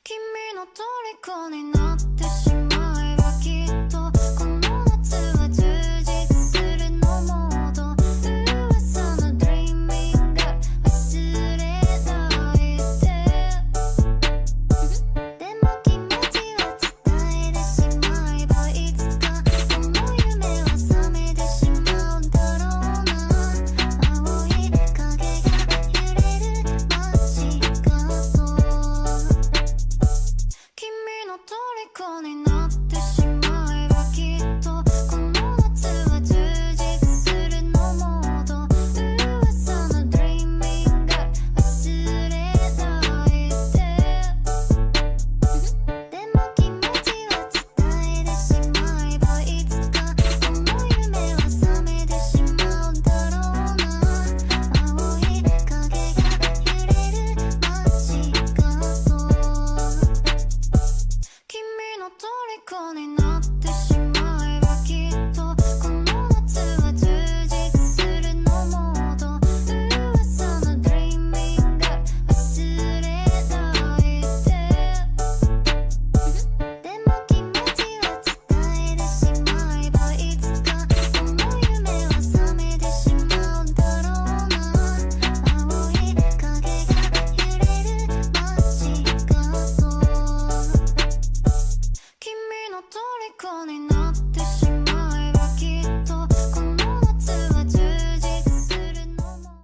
君の虜になってしまえばきっとこの夏は充実するのモード噂の Dreaming が忘れないででも気持ちは伝えてしまえばいつかこの夢は覚めてしまうんだろうな青い影が揺れる街角君の虜になってしまえばきっとこの夏は充実するのモード噂の Dreaming が忘れないででも気持ちは伝えてしまえばいつかこの夢は覚めてしまうんだろうな青い影が揺れる街角君の虜になってしまえばきっとこの夏は充実するのモード噂の Dreaming が忘れないででも気持ちは伝えてしまえばいつかこの夢は覚めてしまうんだろうな青い影が揺れる街角君の虜になってしまえばきっとこの夏は充実するのも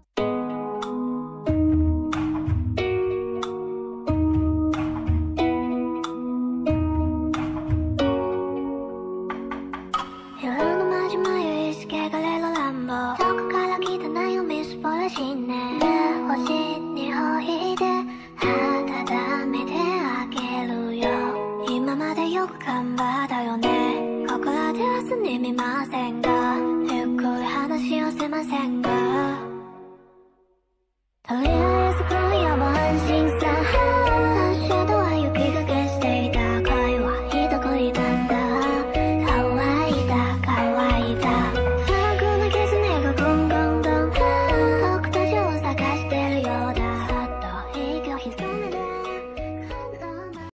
夜のまじまゆいすけがれる乱暴どこから来たなよみすぼらしね星にほいで温めてあげるよ今までよく頑張ったよねここらではすみませんがゆっくり話をせませんが